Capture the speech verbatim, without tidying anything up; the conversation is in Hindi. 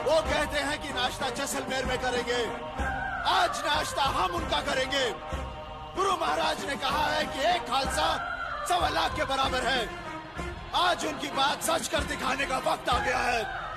वो कहते हैं कि नाश्ता जैसलमेर में करेंगे, आज नाश्ता हम उनका करेंगे। गुरु महाराज ने कहा है कि एक खालसा सवा लाख के बराबर है। आज उनकी बात सच कर दिखाने का वक्त आ गया है।